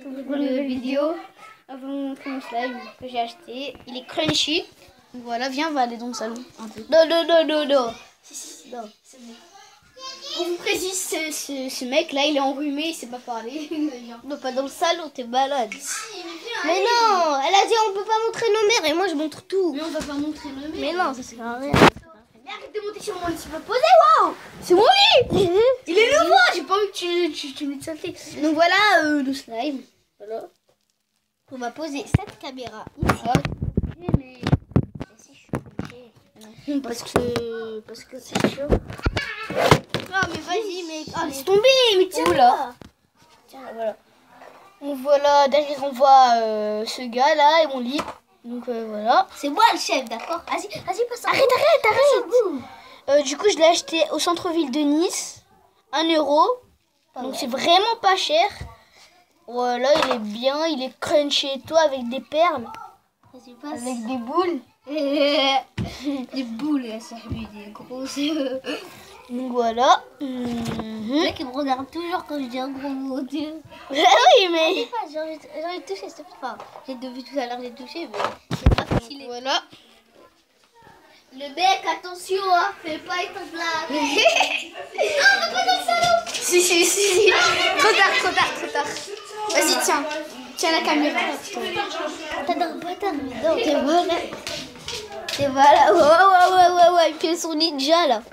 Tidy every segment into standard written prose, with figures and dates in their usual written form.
pour une nouvelle vidéo. On va vous montrer mon slime que j'ai acheté. Il est crunchy. Donc voilà, viens, on va aller dans le salon un peu. Non. Si, non. On vous précise, ce mec là, il est enrhumé, il sait pas parler. Non, pas dans le salon, t'es malade. Mais non, elle a dit on peut pas montrer nos mères et moi je montre tout. Mais on va pas montrer le mec. Mais non, ça sert à rien. Mais arrête de monter sur mon lit, tu peux poser, waouh. C'est mon lit. Il est nouveau, j'ai pas envie que tu mettes saleté. Donc voilà le slime. Voilà. On va poser cette caméra ici. Mais c'est chaud. Parce que c'est chaud. Non mais vas-y mec. Ah laisse tomber, mais tiens là. Tiens voilà. Donc voilà, derrière on voit ce gars là et mon lit. Donc voilà. C'est moi le chef, d'accord. Vas-y, passe. Arrête. Du coup je l'ai acheté au centre-ville de Nice. 1 euro. Donc c'est vraiment pas cher. Voilà, il est bien, il est crunchy et tout avec des perles. Vas-y, passe. Avec des boules. Des boules, ça fait des grosses. Donc voilà. Le mec il me regarde toujours quand je dis un gros mot. Ah oui, mais. J'ai envie de toucher, s'il te plaît. Enfin, depuis tout à l'heure, j'ai touché, mais c'est pas facile. Voilà. Le mec, attention, hein, fais pas être blague. Non, on va pas dans le salon. Si. Trop tard. Vas-y, tiens la caméra. T'as un bâtard, mais non, t'es voilà. Ouais, il fait son ninja là.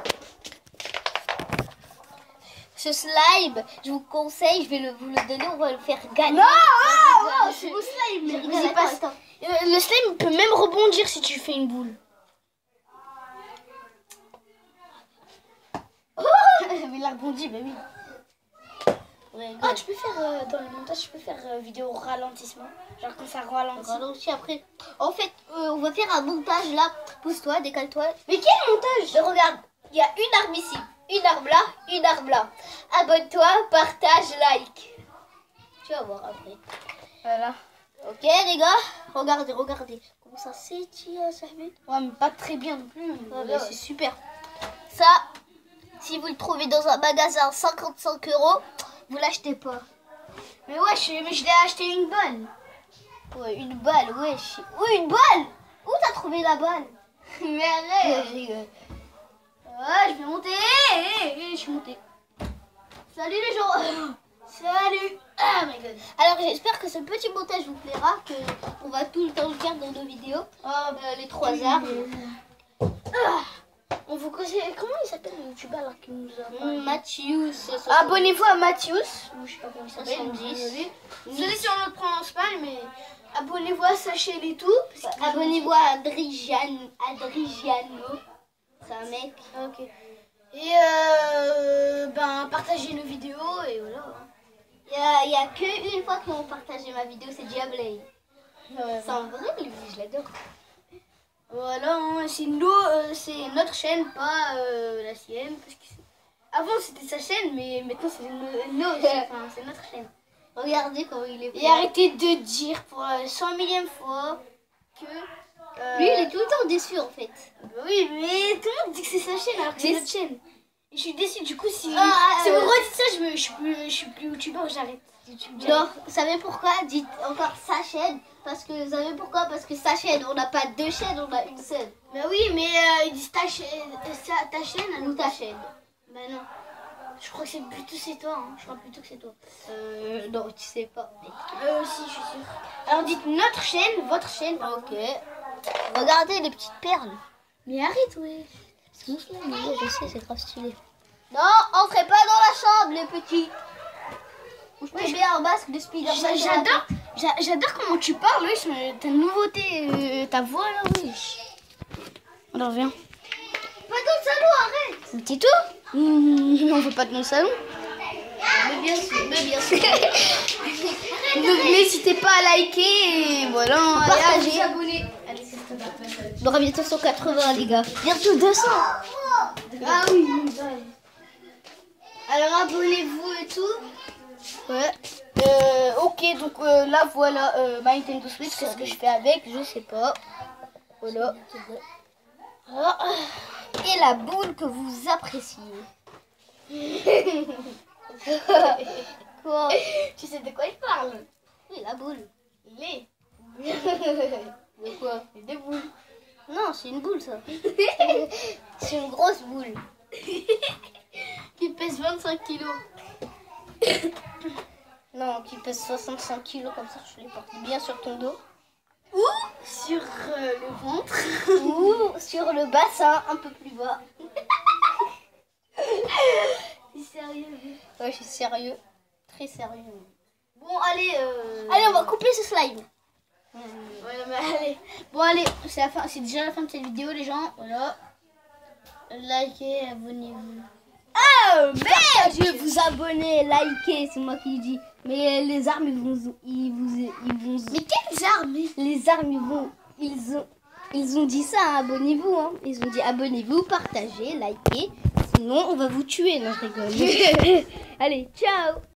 Ce slime, je vous conseille, je vais vous le donner, on va le faire gagner. Non, c'est beau slime. Vas-y, passe. Le slime peut même rebondir si tu fais une boule. Mais il a rebondi, bah oui. Ouais, Tu peux faire dans le montage, tu peux faire vidéo ralentissement. Genre quand ça ralentit. Ralentis après. En fait, on va faire un montage là. Pousse-toi, décale-toi. Mais quel montage? Mais regarde, il y a une arme ici, une arme là. Abonne-toi, partage, like. Tu vas voir après. Voilà. Ok les gars, regardez. Comment ça s'étire, ça fait. Ouais, mais pas très bien non plus. Ouais. C'est super. Ça, si vous le trouvez dans un magasin 55 €, vous l'achetez pas. Mais ouais, mais je l'ai acheté une balle. Ouais, une balle, wesh. Oui, une balle. Où t'as trouvé la balle? Mais arrête. Je rigole. Ouais, je vais monter. Je suis montée. Salut les gens. Salut. Oh my god. Alors j'espère que ce petit montage vous plaira, que on va tout le temps le faire dans nos vidéos. Les 3 armes. On vous conseille. Comment il s'appelle le youtubeur là qui nous a parlé? Mathius. Abonnez-vous à Mathius. Je sais pas comment il s'appelle. 70. Désolé si on le prononce mal, mais abonnez-vous à sa chaîne et tout. Abonnez-vous à Adrigiano. C'est un mec. Ok. Et partagez nos vidéos et voilà. Il y a que une fois qu'ils ont partagé ma vidéo, c'est Diablay. C'est un vrai lui, je l'adore. Voilà, c'est notre chaîne, pas la sienne. Parce que avant c'était sa chaîne, mais maintenant c'est c'est notre chaîne. Regardez comment il est. Et arrêtez de dire pour la 100 millième fois que... Lui, il est tout le temps déçu en fait. Oui, mais tout le monde dit que c'est sa chaîne alors que c'est notre chaîne. Et je suis déçue, du coup, si vous redites ça, je suis plus youtubeur, j'arrête. Non, vous savez pourquoi? Dites encore sa chaîne. Parce que vous savez pourquoi? Parce que sa chaîne, on n'a pas 2 chaînes, on a une seule. Mais oui, mais ils disent ta chaîne ou ta chaîne. Ben non. Je crois que c'est toi, hein. Je crois plutôt que c'est toi. Non, tu sais pas. Si, je suis sûre. Alors dites notre chaîne, votre chaîne. Ok. Regardez les petites perles. Mais arrête, ouais. C'est mon slime, je sais, c'est grave stylé. Non, entrez pas dans la chambre, les petits. Ou je te mets un masque de Spider-Man. J'adore comment tu parles, oui. Ta nouveauté, ta voix là, oui. Alors viens. Pas dans le salon, arrête. Mais tais-toi. On veut pas dans le salon. Mais bien sûr. Donc n'hésitez pas à liker et voilà, partager. à vous abonner. On aura bientôt 180 les gars. Bientôt 200. Ah oui. Alors abonnez-vous et tout. Ouais. Ok, donc là voilà ma Nintendo Switch. Qu'est-ce que je fais avec? Je sais pas. Voilà. Et la boule que vous appréciez. Quoi? Tu sais de quoi il parle? Oui, la boule. Il est. De quoi? Des boules. Non, c'est une boule, ça. C'est une grosse boule. Qui pèse 25 kilos. Non, qui pèse 65 kilos, comme ça, je les porte bien sur ton dos. Ou sur le ventre. Ou sur le bassin, un peu plus bas. C'est sérieux. Ouais, je suis sérieux. Très sérieux. Bon, allez. Allez, on va couper ce slime. Ouais, mais allez. Bon, allez. C'est la fin. C'est déjà la fin de cette vidéo, les gens. Voilà. Likez, abonnez-vous. Oh, merde! Je vais vous abonner, liker, c'est moi qui dis. Mais les armes, ils vont. Mais quelles armes? Les armes, ils ont dit ça, hein, abonnez-vous. Hein. Ils ont dit abonnez-vous, partagez, likez. Sinon, on va vous tuer. Non, je rigole. Allez, ciao!